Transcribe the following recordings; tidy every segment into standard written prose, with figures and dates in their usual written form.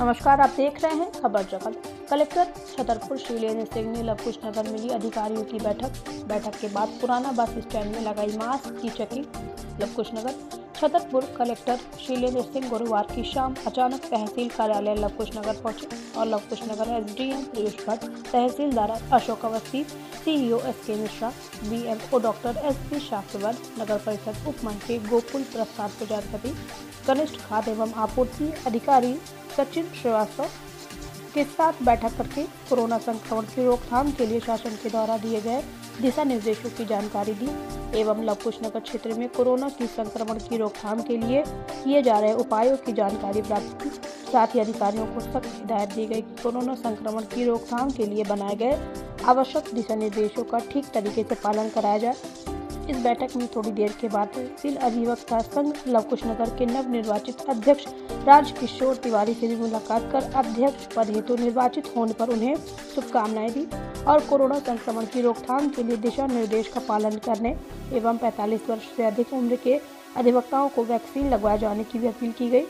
नमस्कार, आप देख रहे हैं खबर जगत। कलेक्टर छतरपुर शैलेंद्र सिंह ने लवकुश नगर में ली अधिकारियों की बैठक के बाद पुराना बस स्टैंड में लगाई मास्क की चेकिंग। लवकुश नगर छतरपुर कलेक्टर शैलेंद्र सिंह गुरुवार की शाम अचानक तहसील कार्यालय लवकुश नगर पहुंचे और लवकुश नगर एसडीएम पीयूष भट्ट, तहसीलदार Ashok Awasthi, CEO SK Mishra, BMO doctor SP Shastrawar, नगर परिषद उप मंत्री गोकुल प्रसाद प्रजापति, कनिष्ठ खाद्य एवं आपूर्ति अधिकारी सचिन श्रीवास्तव के साथ बैठक करके कोरोना संक्रमण की रोकथाम के लिए शासन के द्वारा दिए गए दिशा निर्देशों की जानकारी दी एवं लवकुश नगर क्षेत्र में कोरोना की संक्रमण की रोकथाम के लिए किए जा रहे उपायों की जानकारी प्राप्त की। साथ ही अधिकारियों को सख्त हिदायत दी गई कि कोरोना संक्रमण की रोकथाम के लिए बनाए गए आवश्यक दिशा निर्देशों का ठीक तरीके से पालन कराया जाए। इस बैठक में थोड़ी देर के बाद तहसील अधिवक्ता संघ लवकुश नगर के नवनिर्वाचित अध्यक्ष राजकिशोर तिवारी से भी मुलाकात कर अध्यक्ष पद हेतु निर्वाचित होने पर उन्हें शुभकामनाएं दी और कोरोना संक्रमण की रोकथाम के लिए दिशा निर्देश का पालन करने एवं 45 वर्ष से अधिक उम्र के अधिवक्ताओं को वैक्सीन लगवाए जाने की भी अपील की गई।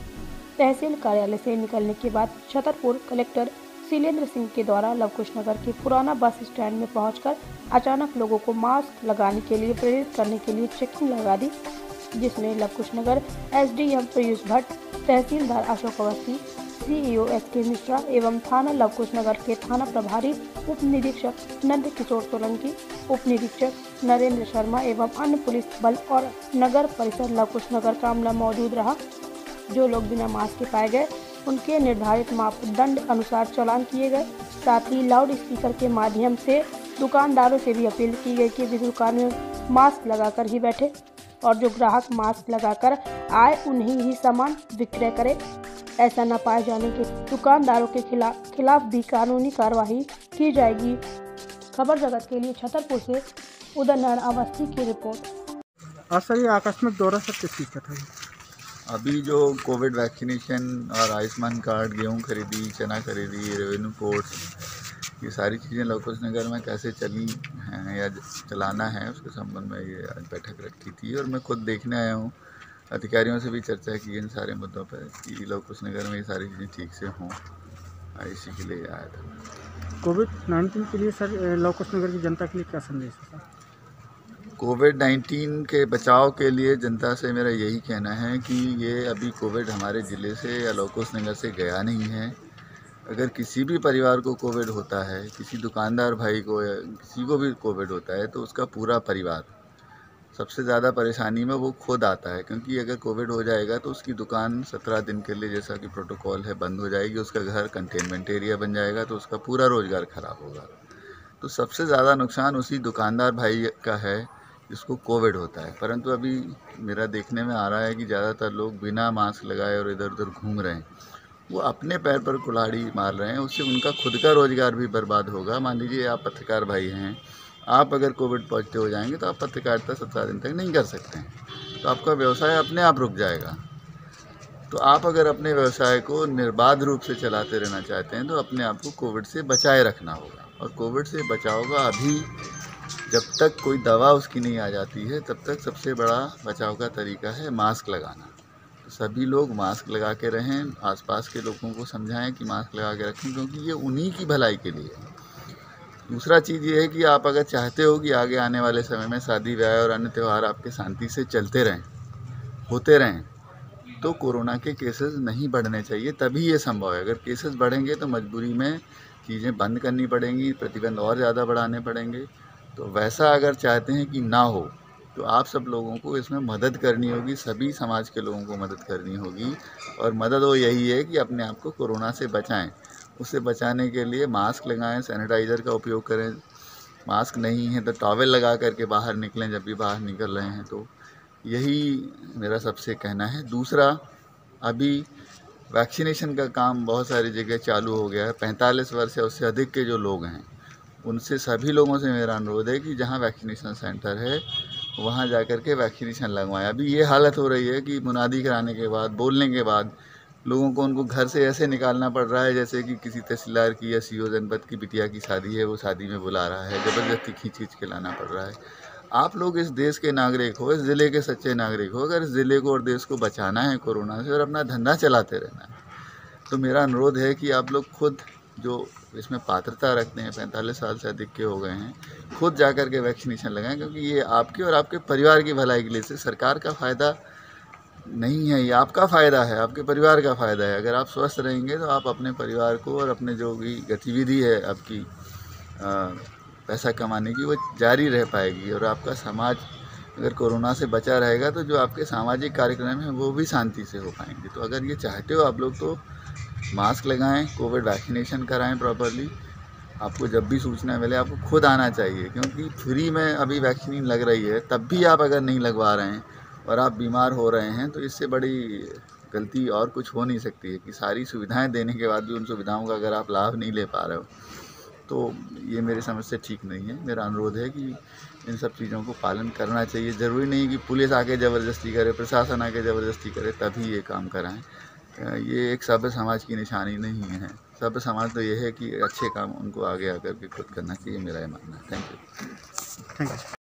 तहसील कार्यालय से निकलने के बाद छतरपुर कलेक्टर शैलेंद्र सिंह के द्वारा लवकुश नगर के पुराना बस स्टैंड में पहुंचकर अचानक लोगों को मास्क लगाने के लिए प्रेरित करने के लिए चेकिंग लगा दी, जिसमें लवकुश नगर एसडीएम पीयूष भट्ट, तहसीलदार अशोक अवस्थी, सीईओ एसके मिश्रा एवं थाना लवकुश नगर के थाना प्रभारी उप निरीक्षक नंद किशोर सोलंकी, उप निरीक्षक नरेंद्र शर्मा एवं अन्य पुलिस बल और नगर परिषद लवकुश नगर का अमला मौजूद रहा। जो लोग बिना मास्क के पाए गए उनके निर्धारित मापदंड अनुसार चालान किए गए। साथ ही लाउड स्पीकर के माध्यम से दुकानदारों से भी अपील की गई कि वे दुकान में मास्क लगाकर ही बैठे और जो ग्राहक मास्क लगाकर आए उन्हीं ही सामान विक्रय करें। ऐसा न पाए जाने के दुकानदारों के खिलाफ भी कानूनी कार्रवाई की जाएगी। खबर जगत के लिए छतरपुर से उदय नारायण अवस्थी की रिपोर्ट। सर, ये आकस्मिक दौरा सब किस चीज़ का था? अभी जो कोविड वैक्सीनेशन और आयुष्मान कार्ड, गेहूँ खरीदी, चना खरीदी, रेवेन्यू कोर्स, ये सारी चीज़ें लवकुश नगर में कैसे चली हैं या चलाना है उसके संबंध में ये आज बैठक रखी थी और मैं खुद देखने आया हूँ। अधिकारियों से भी चर्चा की इन सारे मुद्दों पर कि लवकुश नगर में ये सारी चीज़ें ठीक से हों, इसी के लिए आया था। कोविड-19 के लिए सर लवकुश नगर की जनता के लिए क्या संदेश है सर? कोविड-19 के बचाव के लिए जनता से मेरा यही कहना है कि ये अभी कोविड हमारे ज़िले से या लवकुश नगर से गया नहीं है। अगर किसी भी परिवार को कोविड होता है, किसी दुकानदार भाई को या किसी को भी कोविड होता है तो उसका पूरा परिवार सबसे ज़्यादा परेशानी में वो खुद आता है, क्योंकि अगर कोविड हो जाएगा तो उसकी दुकान 17 दिन के लिए, जैसा कि प्रोटोकॉल है, बंद हो जाएगी। उसका घर कंटेनमेंट एरिया बन जाएगा तो उसका पूरा रोज़गार ख़राब होगा। तो सबसे ज़्यादा नुकसान उसी दुकानदार भाई का है जिसको कोविड होता है। परंतु अभी मेरा देखने में आ रहा है कि ज़्यादातर लोग बिना मास्क लगाए और इधर उधर घूम रहे हैं, वो अपने पैर पर कुल्हाड़ी मार रहे हैं। उससे उनका खुद का रोज़गार भी बर्बाद होगा। मान लीजिए आप पत्रकार भाई हैं, आप अगर कोविड पॉजिटिव हो जाएंगे तो आप पत्रकारिता 17 दिन तक नहीं कर सकते हैं, तो आपका व्यवसाय अपने आप रुक जाएगा। तो आप अगर अपने व्यवसाय को निर्बाध रूप से चलाते रहना चाहते हैं तो अपने आप को कोविड से बचाए रखना होगा। और कोविड से बचाव का अभी जब तक कोई दवा उसकी नहीं आ जाती है तब तक सबसे बड़ा बचाव का तरीका है मास्क लगाना। तो सभी लोग मास्क लगा के रहें, आसपास के लोगों को समझाएं कि मास्क लगा के रखें, क्योंकि ये उन्हीं की भलाई के लिए है। दूसरा चीज़ ये है कि आप अगर चाहते हो कि आगे आने वाले समय में शादी ब्याह और अन्य त्यौहार आपके शांति से चलते रहें, होते रहें, तो कोरोना के केसेस नहीं बढ़ने चाहिए, तभी ये संभव है। अगर केसेस बढ़ेंगे तो मजबूरी में चीज़ें बंद करनी पड़ेंगी, प्रतिबंध और ज़्यादा बढ़ाने पड़ेंगे। तो वैसा अगर चाहते हैं कि ना हो तो आप सब लोगों को इसमें मदद करनी होगी, सभी समाज के लोगों को मदद करनी होगी। और मदद वो यही है कि अपने आप को कोरोना से बचाएं। उससे बचाने के लिए मास्क लगाएं, सैनिटाइज़र का उपयोग करें। मास्क नहीं है तो टॉवेल लगा करके बाहर निकलें जब भी बाहर निकल रहे हैं। तो यही मेरा सबसे कहना है। दूसरा, अभी वैक्सीनेशन का काम बहुत सारी जगह चालू हो गया है। 45 वर्ष या उससे अधिक के जो लोग हैं उनसे सभी लोगों से मेरा अनुरोध है कि जहां वैक्सीनेशन सेंटर है वहां जाकर के वैक्सीनेशन लगवाएं। अभी ये हालत हो रही है कि मुनादी कराने के बाद, बोलने के बाद लोगों को उनको घर से ऐसे निकालना पड़ रहा है जैसे कि किसी तहसीलदार की या सीओ जनपद की बिटिया की शादी है, वो शादी में बुला रहा है, ज़बरदस्ती खींच के लाना पड़ रहा है। आप लोग इस देश के नागरिक हो, इस ज़िले के सच्चे नागरिक हो। अगर इस ज़िले को और देश को बचाना है कोरोना से और अपना धंधा चलाते रहना है तो मेरा अनुरोध है कि आप लोग खुद जो इसमें पात्रता रखते हैं, 45 साल से अधिक के हो गए हैं, खुद जा कर के वैक्सीनेशन लगाएं, क्योंकि ये आपके और आपके परिवार की भलाई के लिए से सरकार का फ़ायदा नहीं है, ये आपका फ़ायदा है, आपके परिवार का फ़ायदा है। अगर आप स्वस्थ रहेंगे तो आप अपने परिवार को और अपने जो भी गतिविधि है आपकी पैसा कमाने की, वो जारी रह पाएगी, और आपका समाज अगर कोरोना से बचा रहेगा तो जो आपके सामाजिक कार्यक्रम हैं वो भी शांति से हो पाएंगे। तो अगर ये चाहते हो आप लोग तो मास्क लगाएं, कोविड वैक्सीनेशन कराएं प्रॉपरली। आपको जब भी सूचना मिले आपको खुद आना चाहिए, क्योंकि फ्री में अभी वैक्सीन लग रही है, तब भी आप अगर नहीं लगवा रहे हैं और आप बीमार हो रहे हैं तो इससे बड़ी गलती और कुछ हो नहीं सकती है कि सारी सुविधाएं देने के बाद भी उन सुविधाओं का अगर आप लाभ नहीं ले पा रहे हो, तो ये मेरी समझ से ठीक नहीं है। मेरा अनुरोध है कि इन सब चीज़ों को पालन करना चाहिए। ज़रूरी नहीं कि पुलिस आके ज़बरदस्ती करे, प्रशासन आके ज़बरदस्ती करे तभी ये काम कराएं। ये एक सभ्य समाज की निशानी नहीं है। सभ्य समाज तो ये है कि अच्छे काम उनको आगे आकर के खुद करना चाहिए, मेरा ये मानना है। Thank you. Thank you.